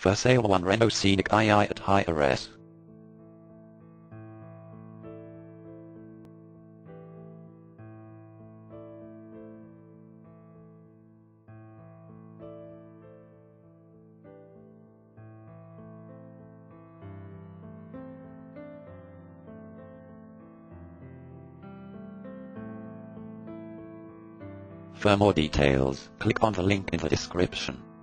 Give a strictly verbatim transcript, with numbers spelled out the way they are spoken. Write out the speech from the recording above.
For sale one Renault Scenic two at Hyères. For more details, click on the link in the description.